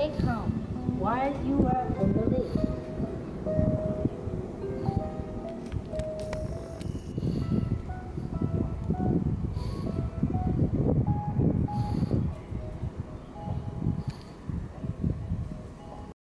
take home while you are on the list.